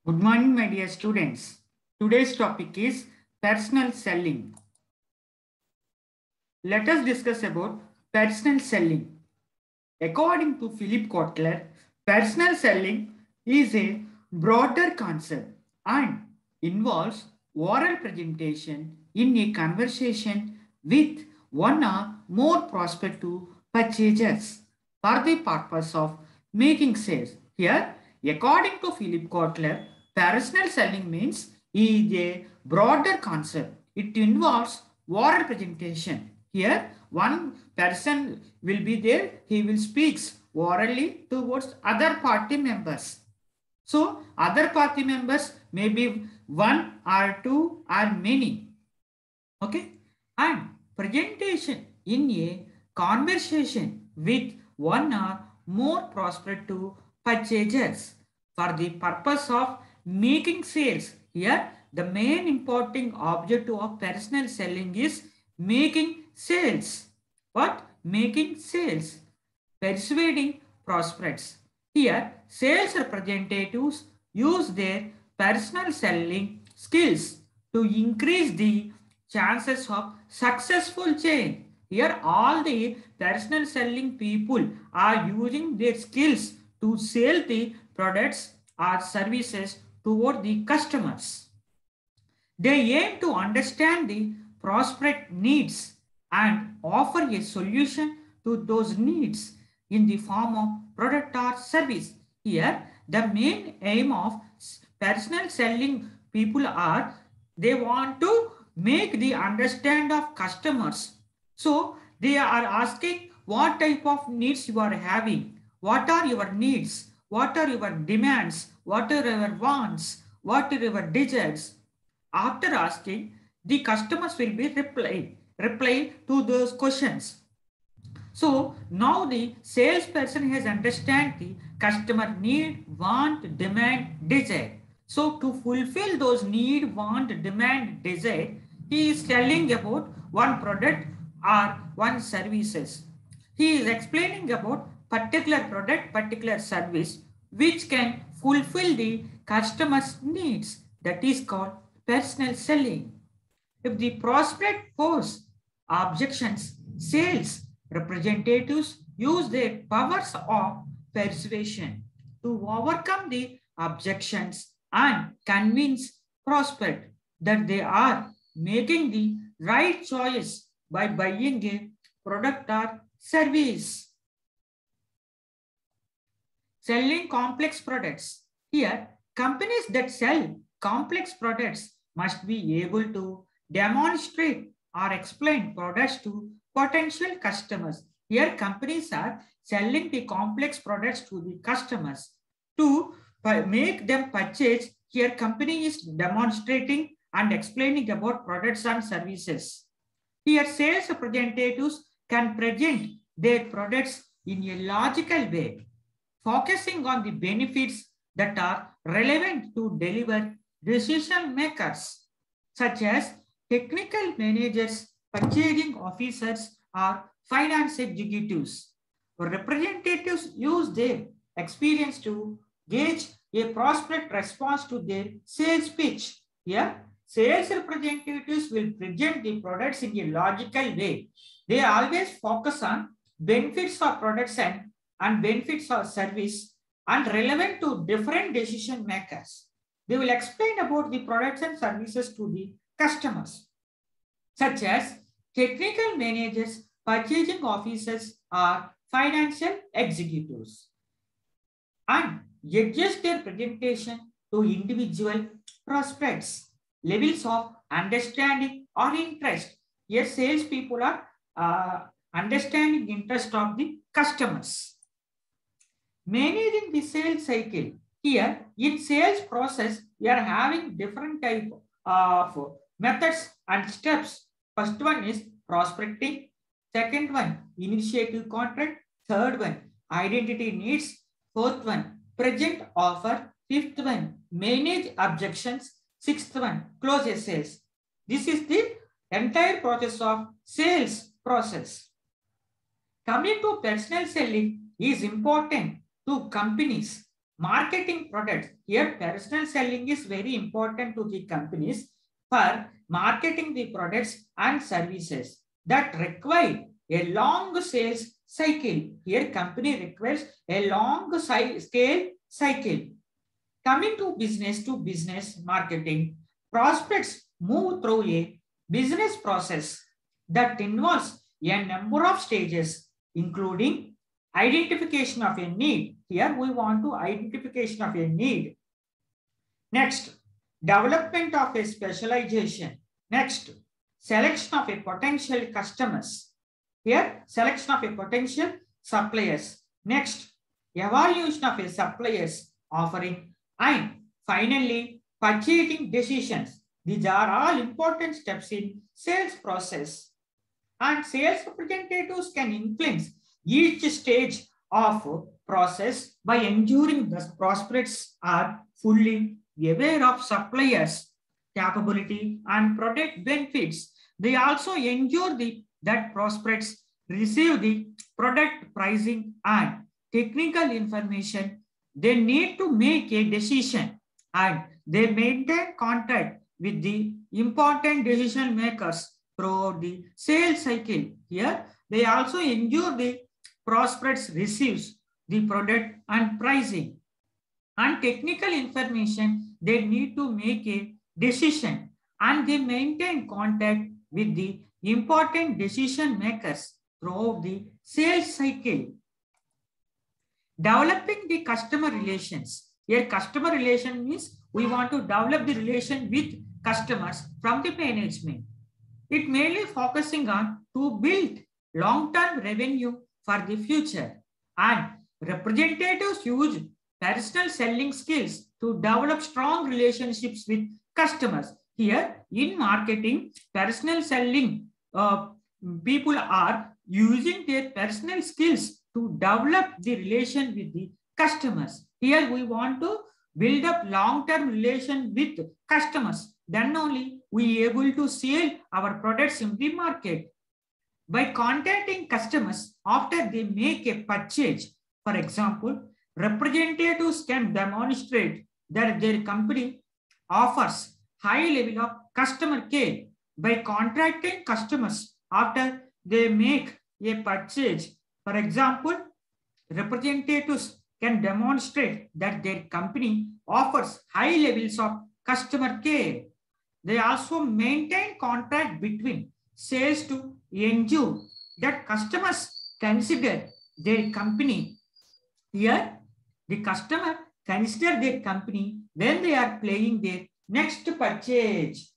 Good morning, my dear students. Today's topic is personal selling. Let us discuss about personal selling. According to Philip Kotler, personal selling is a broader concept and involves oral presentation in a conversation with one or more prospective purchasers for the purpose of making sales. Here, according to Philip Kotler, personal selling means is a broader concept. It involves oral presentation. Here, one person will be there, he will speak orally towards other party members. So, other party members may be one or two or many. Okay, and presentation in a conversation with one or more prospective purchasers for the purpose of making sales. Here, the main important objective of personal selling is making sales. What? Making sales. Persuading prospects. Here, sales representatives use their personal selling skills to increase the chances of successful change. Here, all the personal selling people are using their skills to sell the products or services toward the customers. They aim to understand the prospect needs and offer a solution to those needs in the form of product or service. Here, the main aim of personal selling people are they want to make the understand of customers. So they are asking what type of needs you are having, what are your needs, what are your demands, what are your wants, what are your desires. After asking, the customers will be reply to those questions. So now the salesperson has understand the customer need, want, demand, desire. So to fulfill those need, want, demand, desire, he is telling about one product or one services. He is explaining about particular product, particular service which can fulfill the customer's needs. That is called personal selling. If the prospect pose objections, sales representatives use their powers of persuasion to overcome the objections and convince prospect that they are making the right choice by buying a product or service. Selling complex products. Here, companies that sell complex products must be able to demonstrate or explain products to potential customers. Here, companies are selling the complex products to the customers to make them purchase. Here, company is demonstrating and explaining about products and services. Here, sales representatives can present their products in a logical way, focusing on the benefits that are relevant to deliver decision makers, such as technical managers, purchasing officers, or finance executives. Representatives use their experience to gauge a prospect response to their sales pitch. Here, sales representatives will present the products in a logical way. They always focus on benefits of products and benefits of service and relevant to different decision makers. They will explain about the products and services to the customers, such as technical managers, purchasing officers, or financial executives, and adjust their presentation to individual prospects, levels of understanding or interest. Yes, salespeople are understanding interest of the customers. Managing the sales cycle. Here, in sales process, we are having different type of methods and steps. First one is prospecting. Second one, initiative contract. Third one, identity needs. Fourth one, present offer. Fifth one, manage objections. Sixth one, close a sales. This is the entire process of sales process. Coming to personal selling is important to companies marketing products. Here, personal selling is very important to the companies for marketing the products and services that require a long sales cycle. Here, company requires a long scale cycle. Coming to business marketing, prospects move through a business process that involves a number of stages, including identification of a need. Here we want to identification of a need. Next, development of a specialization. Next, selection of a potential customers. Here, selection of a potential suppliers. Next, evaluation of a suppliers offering. And finally, purchasing decisions. These are all important steps in sales process. And sales representatives can influence each stage of process by ensuring the prospects are fully aware of suppliers' capability and product benefits. They also ensure that prospects receive the product pricing and technical information. They need to make a decision and they maintain contact with the important decision makers throughout the sales cycle. Here, they also ensure the prospects receives the product and pricing and technical information. They need to make a decision and they maintain contact with the important decision makers throughout the sales cycle. Developing the customer relations. Here, customer relation means we want to develop the relation with customers from the management. It mainly focusing on to build long-term revenue for the future, and representatives use personal selling skills to develop strong relationships with customers. Here in marketing, personal selling people are using their personal skills to develop the relation with the customers. Here we want to build up long-term relation with customers. Then only we are able to sell our products in the market. By contacting customers after they make a purchase, for example, representatives can demonstrate that their company offers high level of customer care. By contacting customers after they make a purchase, for example, representatives can demonstrate that their company offers high levels of customer care. They also maintain contact between sales to ensure that customers consider their company. Here, the customer consider their company when they are planning their next purchase.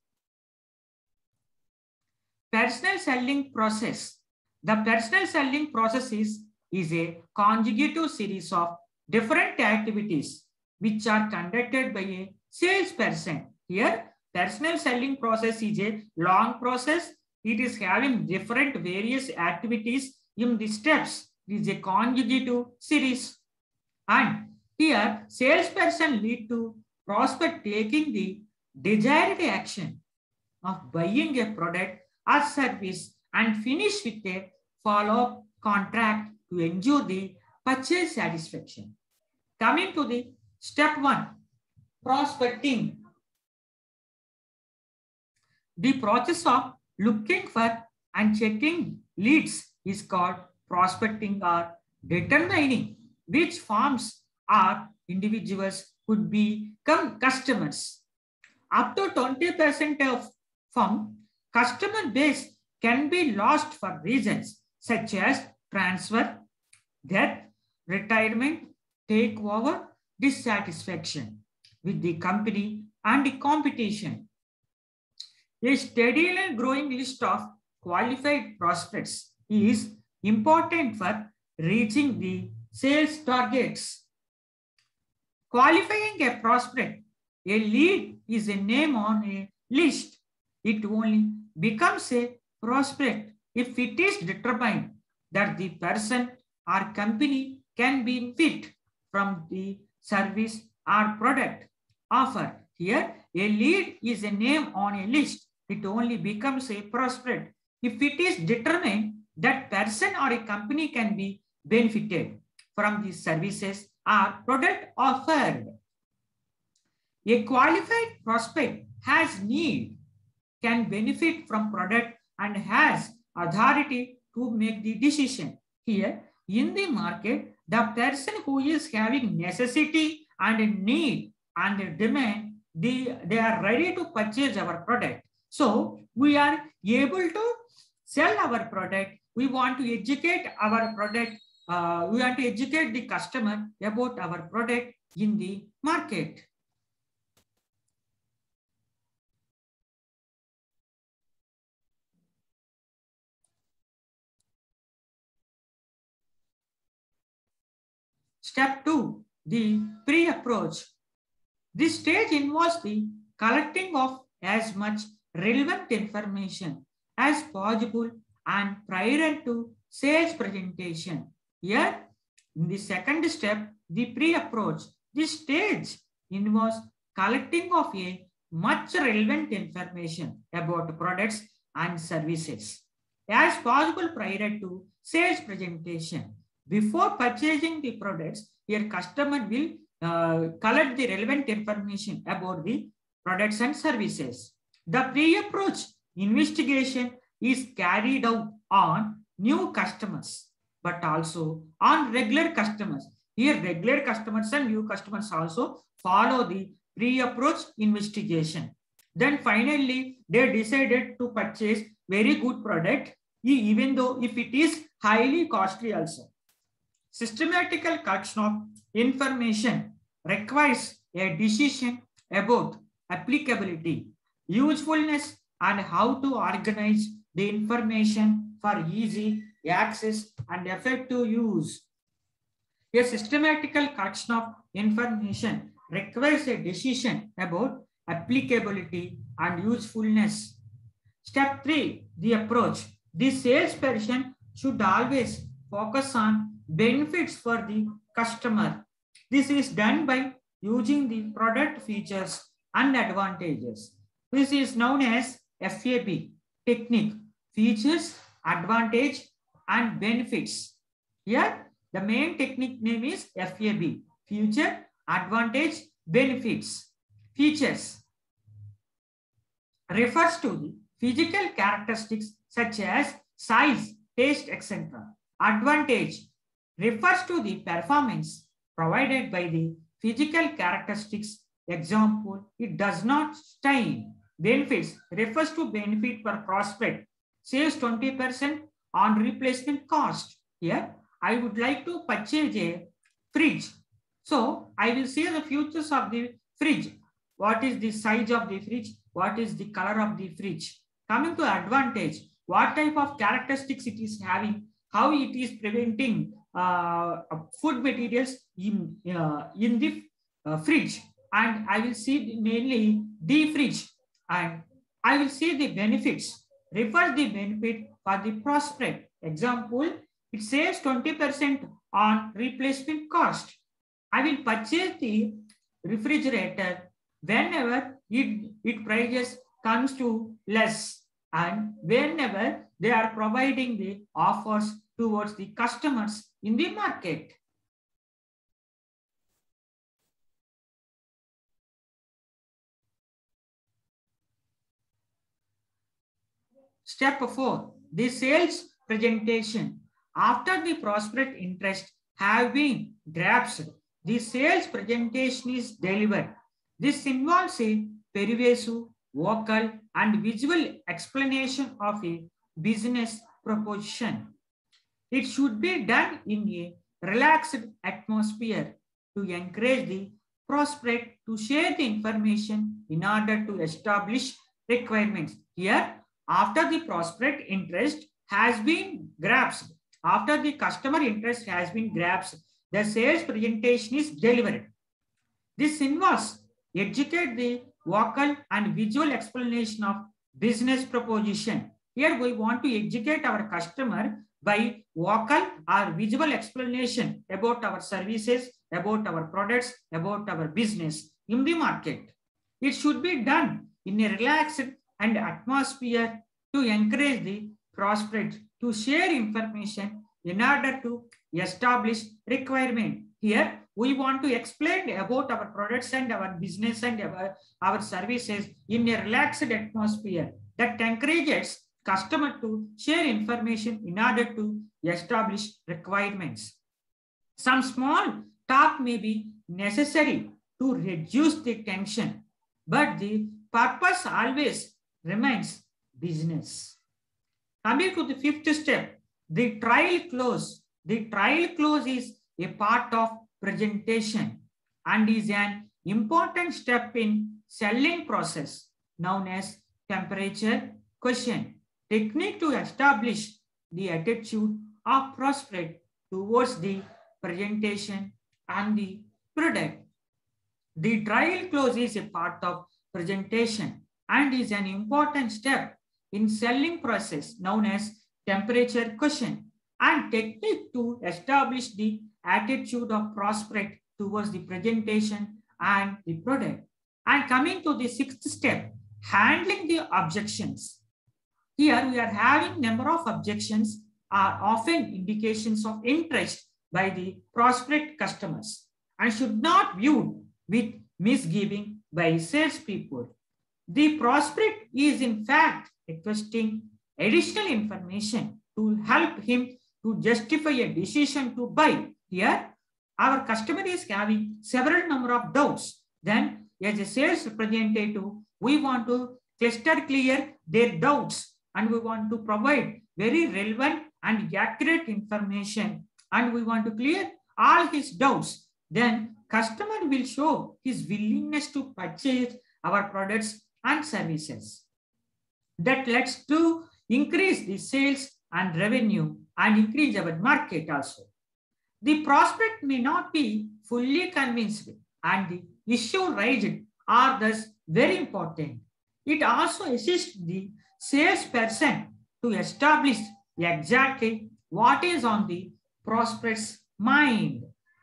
Personal selling process. The personal selling process is a conjugative series of different activities which are conducted by a salesperson. Here, personal selling process is a long process. It is having different various activities in the steps. It is a conjugative series. And here, salesperson lead to prospect taking the desired action of buying a product or service and finish with a follow-up contract to ensure the purchase satisfaction. Coming to the step 1, prospecting. The process of looking for and checking leads is called prospecting or determining which firms or individuals could become customers. Up to 20% of firm customer base can be lost for reasons such as transfer, death, retirement, takeover, dissatisfaction with the company and the competition. A steady and growing list of qualified prospects is important for reaching the sales targets. Qualifying a prospect, a lead is a name on a list. It only becomes a prospect if it is determined that the person or company can be fit from the service or product offered. Here, a lead is a name on a list. It only becomes a prospect if it is determined that person or a company can be benefited from the services or product offered. A qualified prospect has need, can benefit from product and has authority to make the decision. Here in the market, the person who is having necessity and need and demand, they are ready to purchase our product. So we are able to sell our product. We want to educate our product. We want to educate the customer about our product in the market. Step 2, the pre-approach. This stage involves the collecting of as much relevant information as possible and prior to sales presentation. Here, in the second step, the pre-approach. This stage involves collecting of a much relevant information about products and services as possible prior to sales presentation. Before purchasing the products, your customer will collect the relevant information about the products and services. The pre-approach investigation is carried out on new customers, but also on regular customers. Here, regular customers and new customers also follow the pre-approach investigation. Then finally, they decided to purchase very good product, even though if it is highly costly also. Systematical collection of information requires a decision about applicability, usefulness, and how to organize the information for easy access and effective use. A systematical collection of information requires a decision about applicability and usefulness. Step 3, the approach. The salesperson should always focus on benefits for the customer. This is done by using the product features and advantages. This is known as FAB technique, features, advantage, and benefits. Here, the main technique name is FAB, feature, advantage, benefits. Features refers to the physical characteristics such as size, taste, etc. Advantage refers to the performance provided by the physical characteristics. Example, it does not stain. Benefits refers to benefit per prospect, saves 20% on replacement cost. Here, I would like to purchase a fridge. So, I will see the features of the fridge. What is the size of the fridge? What is the color of the fridge? Coming to advantage, what type of characteristics it is having, how it is preventing food materials in the fridge, and I will see mainly the fridge, and I will see the benefits. Refer the benefit for the prospect. Example, it saves 20% on replacement cost. I will purchase the refrigerator whenever it prices comes to less, and whenever they are providing the offers towards the customers in the market. Step 4, the sales presentation. After the prospect interest have been grasped, the sales presentation is delivered. This involves a pervasive, vocal, and visual explanation of a business proposition. It should be done in a relaxed atmosphere to encourage the prospect to share the information in order to establish requirements. Here, after the prospect interest has been grasped, after the customer interest has been grasped, the sales presentation is delivered. This involves educate the vocal and visual explanation of business proposition. Here we want to educate our customer by vocal or visual explanation about our services, about our products, about our business in the market. It should be done in a relaxed and atmosphere to encourage the prospect to share information in order to establish requirement. Here we want to explain about our products and our business and our services in a relaxed atmosphere that encourages customer to share information in order to establish requirements. Some small talk may be necessary to reduce the tension, but the purpose always remains business. Coming to the fifth step, the trial close. The trial close is a part of presentation and is an important step in selling process known as temperature question, technique to establish the attitude of prospect towards the presentation and the product. The trial close is a part of presentation and is an important step in selling process known as temperature question and technique to establish the attitude of prospect towards the presentation and the product. And coming to the sixth step, handling the objections. Here we are having number of objections are often indications of interest by the prospect customers and should not viewed with misgiving by salespeople. The prospect is in fact requesting additional information to help him to justify a decision to buy. Here, our customer is having several number of doubts. Then, as a sales representative, we want to cluster clear their doubts and we want to provide very relevant and accurate information and we want to clear all his doubts. Then, customer will show his willingness to purchase our products and services. That leads to increase the sales and revenue and increase our market also. The prospect may not be fully convinced and the issue raised are thus very important. It also assists the salesperson to establish exactly what is on the prospect's mind.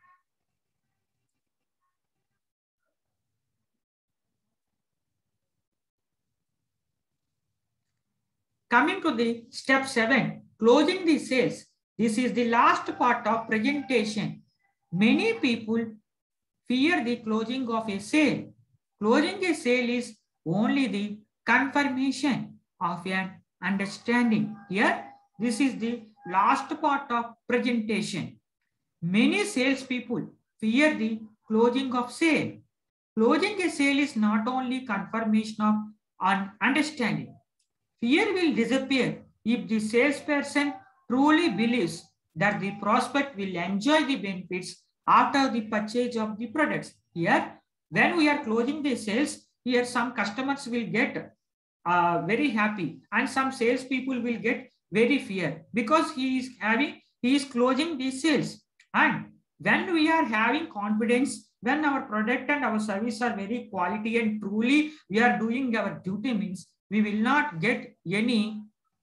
Coming to the step 7, closing the sales. This is the last part of presentation. Many people fear the closing of a sale. Closing a sale is only the confirmation of an understanding. Here, this is the last part of presentation. Many salespeople fear the closing of sale. Closing a sale is not only confirmation of an understanding. Fear will disappear if the salesperson truly believes that the prospect will enjoy the benefits after the purchase of the products. Here, when we are closing the sales, here some customers will get very happy and some salespeople will get very fear because he is closing the sales. And when we are having confidence, when our product and our service are very quality and truly we are doing our duty means, we will not get any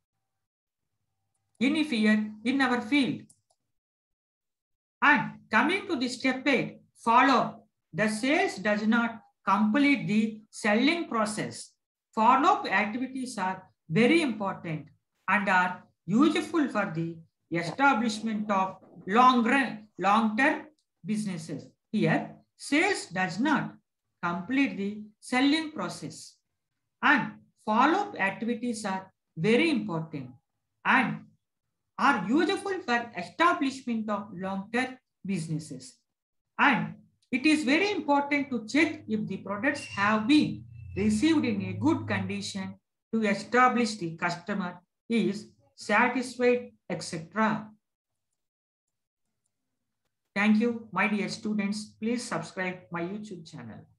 fear in our field. And coming to the step 8, follow-up. The sales does not complete the selling process. Follow-up activities are very important and are useful for the establishment of long-term businesses. Here, sales does not complete the selling process. And follow-up activities are very important and are useful for establishment of long-term businesses. And it is very important to check if the products have been received in a good condition to establish the customer is satisfied, etc. Thank you, my dear students. Please subscribe my YouTube channel.